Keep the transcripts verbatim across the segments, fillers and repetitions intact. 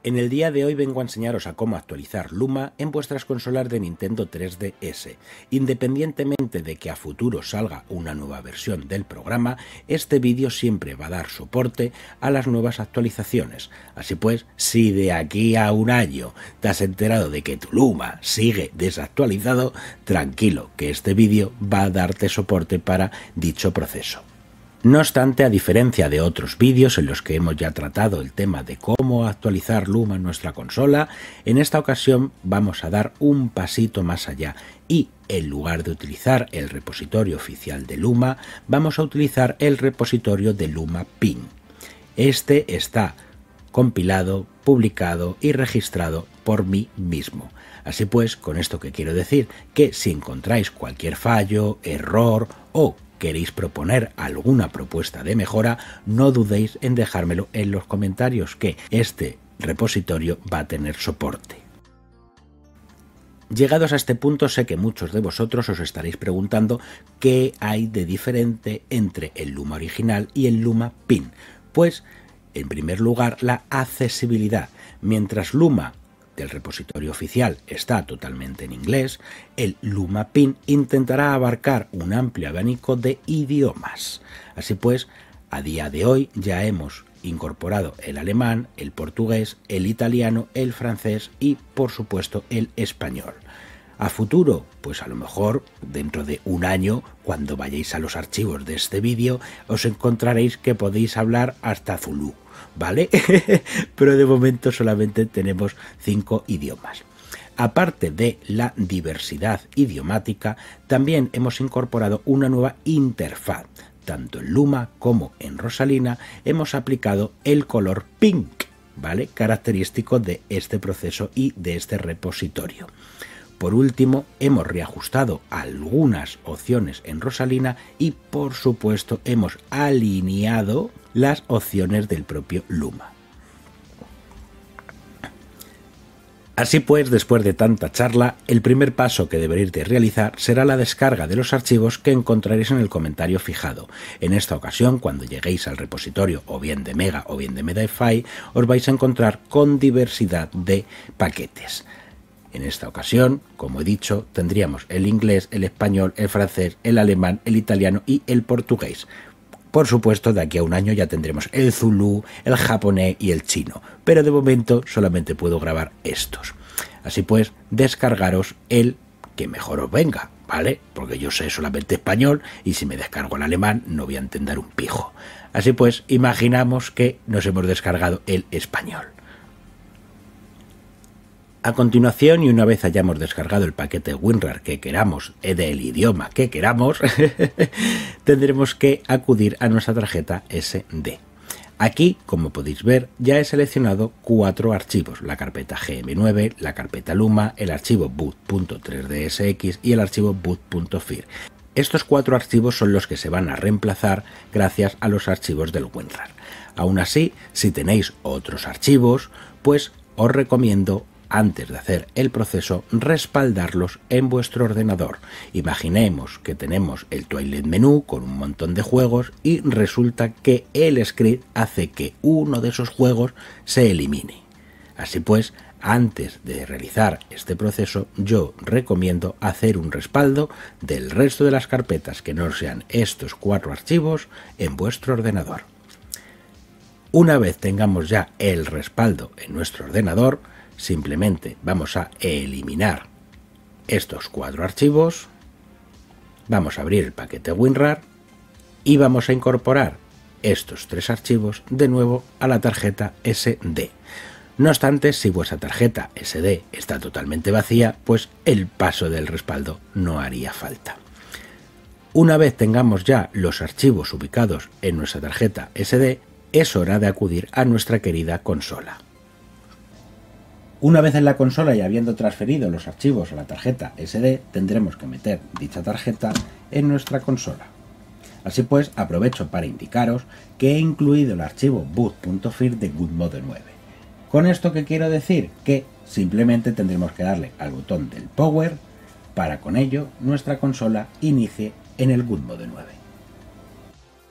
En el día de hoy vengo a enseñaros a cómo actualizar Luma en vuestras consolas de Nintendo tres D S. Independientemente de que a futuro salga una nueva versión del programa, este vídeo siempre va a dar soporte a las nuevas actualizaciones. Así pues, si de aquí a un año te has enterado de que tu Luma sigue desactualizado, tranquilo, que este vídeo va a darte soporte para dicho proceso. No obstante, a diferencia de otros vídeos en los que hemos ya tratado el tema de cómo actualizar Luma en nuestra consola, en esta ocasión vamos a dar un pasito más allá y, en lugar de utilizar el repositorio oficial de Luma, vamos a utilizar el repositorio de Luma Pin. Este está compilado, publicado y registrado por mí mismo. Así pues, con esto que quiero decir, que si encontráis cualquier fallo, error o queréis proponer alguna propuesta de mejora, no dudéis en dejármelo en los comentarios, que este repositorio va a tener soporte. Llegados a este punto, sé que muchos de vosotros os estaréis preguntando qué hay de diferente entre el Luma original y el Luma Pin. Pues, en primer lugar, la accesibilidad. Mientras Luma del repositorio oficial está totalmente en inglés, el Luma Pin intentará abarcar un amplio abanico de idiomas. Así pues, a día de hoy ya hemos incorporado el alemán, el portugués, el italiano, el francés y, por supuesto, el español. A futuro, pues a lo mejor dentro de un año, cuando vayáis a los archivos de este vídeo, os encontraréis que podéis hablar hasta Zulú, ¿vale? Pero de momento solamente tenemos cinco idiomas. Aparte de la diversidad idiomática, también hemos incorporado una nueva interfaz. Tanto en Luma como en Rosalina hemos aplicado el color pink, ¿vale? Característico de este proceso y de este repositorio. Por último, hemos reajustado algunas opciones en Rosalina y, por supuesto, hemos alineado las opciones del propio Luma. Así pues, después de tanta charla, el primer paso que deberéis de realizar será la descarga de los archivos que encontraréis en el comentario fijado. En esta ocasión, cuando lleguéis al repositorio o bien de Mega o bien de Medify, os vais a encontrar con diversidad de paquetes. En esta ocasión, como he dicho, tendríamos el inglés, el español, el francés, el alemán, el italiano y el portugués. Por supuesto, de aquí a un año ya tendremos el zulú, el japonés y el chino, pero de momento solamente puedo grabar estos. Así pues, descargaros el que mejor os venga, ¿vale? Porque yo sé solamente español y si me descargo el alemán no voy a entender un pijo. Así pues, imaginamos que nos hemos descargado el español. A continuación, y una vez hayamos descargado el paquete WinRAR que queramos, del idioma que queramos, tendremos que acudir a nuestra tarjeta ese de. Aquí, como podéis ver, ya he seleccionado cuatro archivos: la carpeta G M nueve, la carpeta Luma, el archivo boot punto tres D S X y el archivo boot punto fir. Estos cuatro archivos son los que se van a reemplazar gracias a los archivos del WinRAR. Aún así, si tenéis otros archivos, pues os recomiendo, antes de hacer el proceso, respaldarlos en vuestro ordenador. Imaginemos que tenemos el Twilight Menú con un montón de juegos y resulta que el script hace que uno de esos juegos se elimine. Así pues, antes de realizar este proceso, yo recomiendo hacer un respaldo del resto de las carpetas que no sean estos cuatro archivos en vuestro ordenador. Una vez tengamos ya el respaldo en nuestro ordenador, simplemente vamos a eliminar estos cuatro archivos, vamos a abrir el paquete WinRAR y vamos a incorporar estos tres archivos de nuevo a la tarjeta ese de. No obstante, si vuestra tarjeta ese de está totalmente vacía, pues el paso del respaldo no haría falta. Una vez tengamos ya los archivos ubicados en nuestra tarjeta ese de, es hora de acudir a nuestra querida consola. Una vez en la consola y habiendo transferido los archivos a la tarjeta ese de, tendremos que meter dicha tarjeta en nuestra consola. Así pues, aprovecho para indicaros que he incluido el archivo boot punto fir de Gutmode nueve. ¿Con esto qué quiero decir? Que simplemente tendremos que darle al botón del Power para con ello nuestra consola inicie en el Gutmode nueve.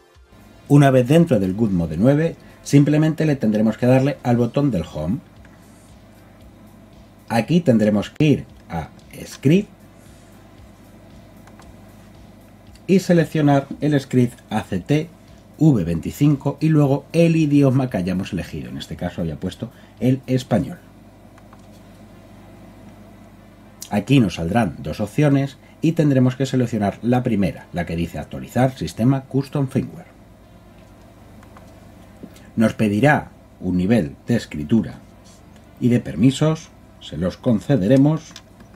Una vez dentro del Gutmode nueve, simplemente le tendremos que darle al botón del Home Aquí tendremos que ir a Script y seleccionar el script A C T V veinticinco y luego el idioma que hayamos elegido. En este caso había puesto el español. Aquí nos saldrán dos opciones y tendremos que seleccionar la primera, la que dice actualizar sistema custom firmware. Nos pedirá un nivel de escritura y de permisos, se los concederemos.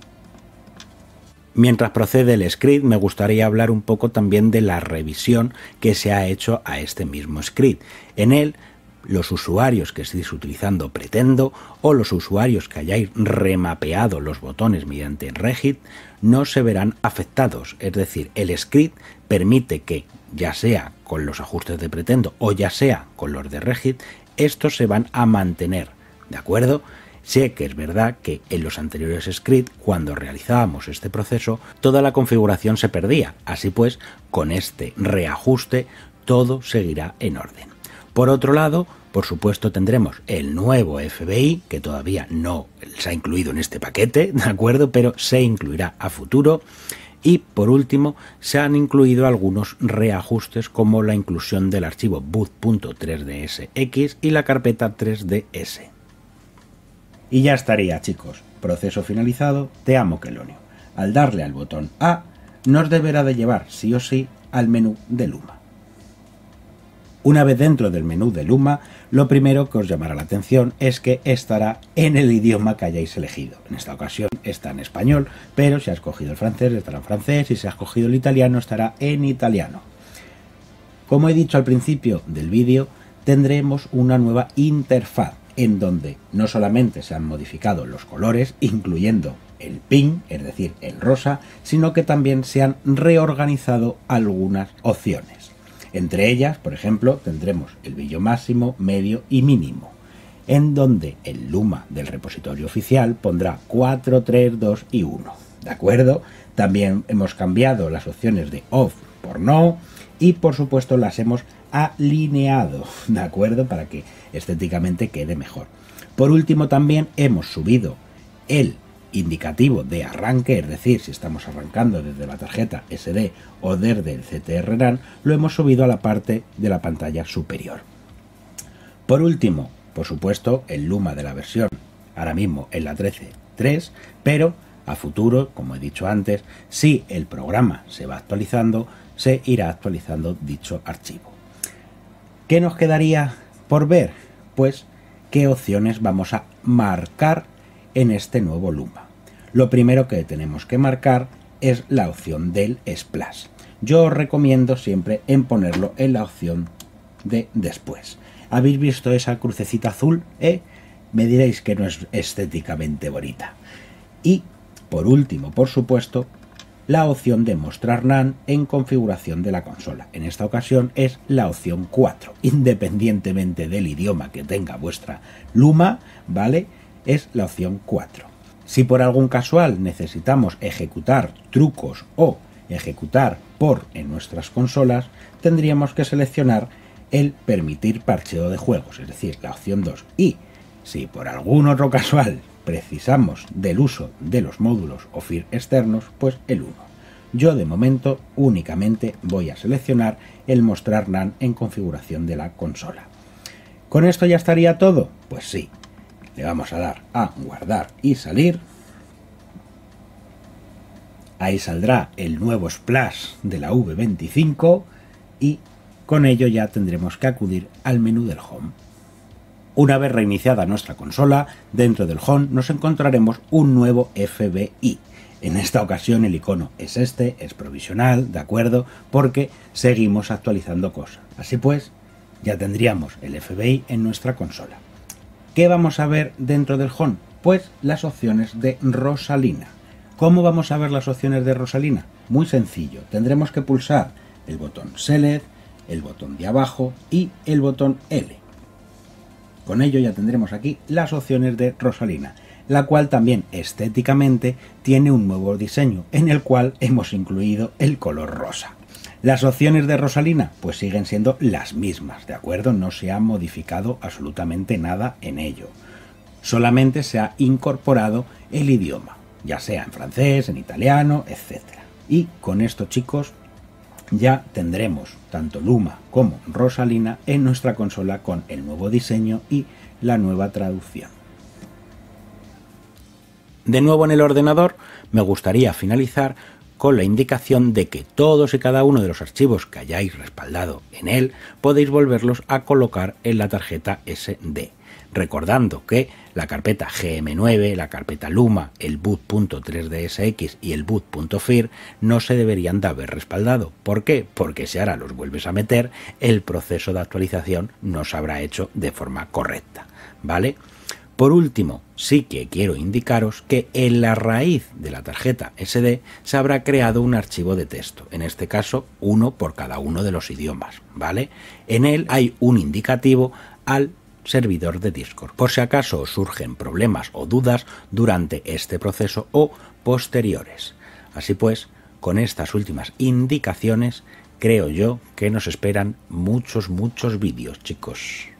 Mientras procede el script, me gustaría hablar un poco también de la revisión que se ha hecho a este mismo script. En él, los usuarios que estéis utilizando Pretendo o los usuarios que hayáis remapeado los botones mediante Regit no se verán afectados. Es decir, el script permite que, ya sea con los ajustes de Pretendo o ya sea con los de Regit, estos se van a mantener, ¿de acuerdo? Sé que es verdad que en los anteriores scripts, cuando realizábamos este proceso, toda la configuración se perdía. Así pues, con este reajuste, todo seguirá en orden. Por otro lado, por supuesto, tendremos el nuevo F B I, que todavía no se ha incluido en este paquete, ¿de acuerdo? Pero se incluirá a futuro. Y, por último, se han incluido algunos reajustes, como la inclusión del archivo boot punto tres D S X y la carpeta tres D S. Y ya estaría, chicos. Proceso finalizado. Te amo, Quelonio. Al darle al botón A, nos deberá de llevar sí o sí al menú de Luma. Una vez dentro del menú de Luma, lo primero que os llamará la atención es que estará en el idioma que hayáis elegido. En esta ocasión está en español, pero si has cogido el francés estará en francés y si has cogido el italiano estará en italiano. Como he dicho al principio del vídeo, tendremos una nueva interfaz, en donde no solamente se han modificado los colores, incluyendo el pink, es decir, el rosa, sino que también se han reorganizado algunas opciones. Entre ellas, por ejemplo, tendremos el brillo máximo, medio y mínimo, en donde el Luma del repositorio oficial pondrá cuatro, tres, dos y uno. ¿De acuerdo? También hemos cambiado las opciones de off por no y, por supuesto, las hemos alineado, ¿de acuerdo? Para que estéticamente quede mejor. Por último, también hemos subido el indicativo de arranque, es decir, si estamos arrancando desde la tarjeta S D o desde el C T R RAM, lo hemos subido a la parte de la pantalla superior. Por último, por supuesto, el Luma de la versión, ahora mismo en la trece punto tres, pero a futuro, como he dicho antes, si el programa se va actualizando, se irá actualizando dicho archivo. ¿Qué nos quedaría por ver? Pues qué opciones vamos a marcar en este nuevo Luma. Lo primero que tenemos que marcar es la opción del Splash. Yo os recomiendo siempre en ponerlo en la opción de después. ¿Habéis visto esa crucecita azul? ¿Eh? Me diréis que no es estéticamente bonita. Y por último, por supuesto, la opción de mostrar NAND en configuración de la consola. En esta ocasión es la opción cuatro. Independientemente del idioma que tenga vuestra Luma, ¿vale? Es la opción cuatro. Si por algún casual necesitamos ejecutar trucos o ejecutar por en nuestras consolas, tendríamos que seleccionar el permitir parcheo de juegos, es decir, la opción dos. Y si por algún otro casual precisamos del uso de los módulos o FIR externos, pues el uno. Yo de momento únicamente voy a seleccionar el mostrar NAND en configuración de la consola. ¿Con esto ya estaría todo? Pues sí. Le vamos a dar a guardar y salir. Ahí saldrá el nuevo Splash de la V veinticinco y con ello ya tendremos que acudir al menú del Home. Una vez reiniciada nuestra consola, dentro del Home nos encontraremos un nuevo F B I. En esta ocasión el icono es este, es provisional, ¿de acuerdo? Porque seguimos actualizando cosas. Así pues, ya tendríamos el F B I en nuestra consola. ¿Qué vamos a ver dentro del Home? Pues las opciones de Rosalina. ¿Cómo vamos a ver las opciones de Rosalina? Muy sencillo, tendremos que pulsar el botón Select, el botón de abajo y el botón L. Con ello ya tendremos aquí las opciones de Rosalina, la cual también estéticamente tiene un nuevo diseño, en el cual hemos incluido el color rosa. Las opciones de Rosalina pues siguen siendo las mismas, ¿de acuerdo? No se ha modificado absolutamente nada en ello. solamente se ha incorporado el idioma, ya sea en francés, en italiano, etcétera. Y con esto, chicos, ya tendremos tanto Luma como Rosalina en nuestra consola con el nuevo diseño y la nueva traducción. De nuevo en el ordenador, me gustaría finalizar con la indicación de que todos y cada uno de los archivos que hayáis respaldado en él podéis volverlos a colocar en la tarjeta ese de. Recordando que la carpeta G M nueve, la carpeta Luma, el boot punto tres D S X y el boot punto F I R no se deberían de haber respaldado. ¿Por qué? Porque si ahora los vuelves a meter, el proceso de actualización no se habrá hecho de forma correcta, ¿vale? Por último, sí que quiero indicaros que en la raíz de la tarjeta ese de se habrá creado un archivo de texto, en este caso uno por cada uno de los idiomas, ¿vale? En él hay un indicativo al servidor de Discord, por si acaso os surgen problemas o dudas durante este proceso o posteriores. Así pues, con estas últimas indicaciones, creo yo que nos esperan muchos, muchos vídeos, chicos.